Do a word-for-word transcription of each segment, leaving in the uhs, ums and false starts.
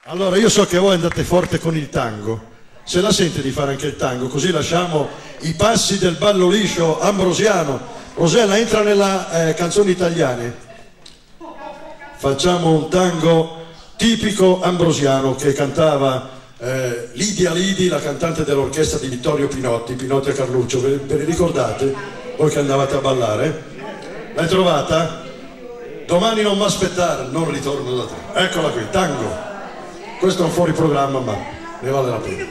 Allora, io so che voi andate forte con il tango. Se la sente di fare anche il tango, così lasciamo i passi del ballo liscio ambrosiano. Rosella, entra nella eh, canzoni italiane. Facciamo un tango tipico ambrosiano che cantava eh, Lidia Lidi, la cantante dell'orchestra di Vittorio Pinotti, Pinotti e Carluccio. Ve, ve li ricordate? Voi che andavate a ballare? L'hai trovata? Domani non mi aspettare, non ritorno da te. Eccola qui, tango. Questo è un fuori programma, ma ne vale la pena.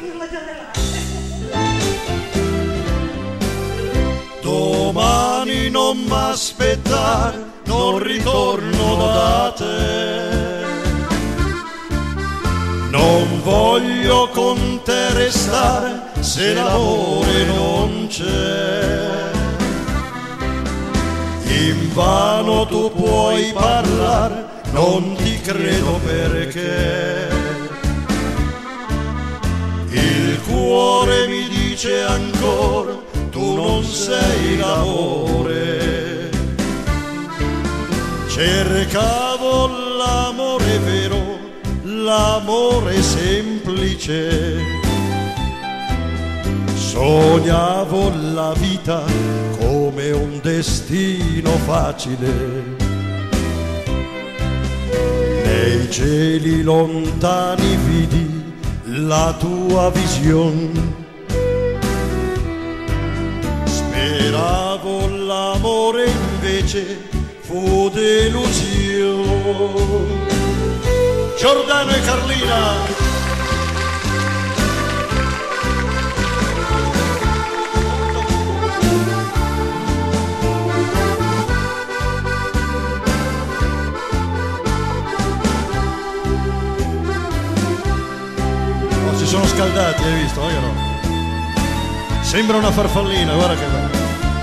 Domani non mi aspettare, non ritorno da te. Non voglio con te restare se l'amore non c'è. Invano tu puoi parlare, non ti credo perché. Il cuore mi dice ancora, tu non sei l'amore. Cercavo l'amore vero, l'amore semplice. Sognavo la vita come un destino facile. Nei cieli lontani vidi la tua visione. Speravo l'amore invece fu delusione. Giordano e Carlina. Si sono scaldati, hai visto? Io no. Sembra una farfallina, guarda che bello.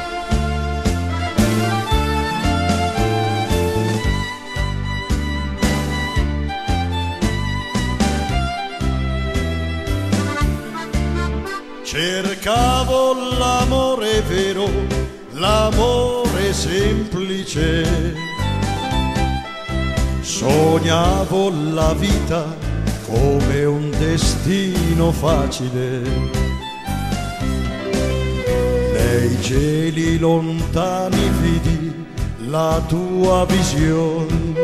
Cercavo l'amore vero, l'amore semplice. Sognavo la vita come un destino facile. Nei cieli lontani vidi la tua visione.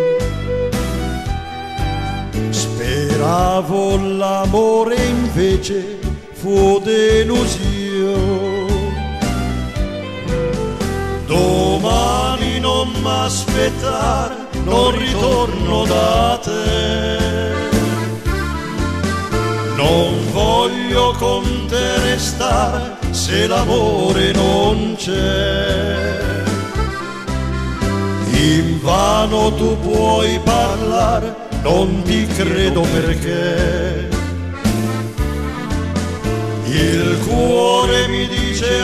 Speravo l'amore invece fu delusione. Domani non m'aspettare, non ritorno da te. Non voglio con te restare se l'amore non c'è. Invano tu puoi parlare, non ti credo perché. Il cuore mi dice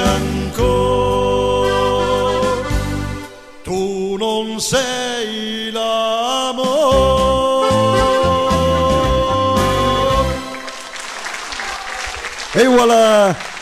ancora, tu non sei l'amore. E voilà!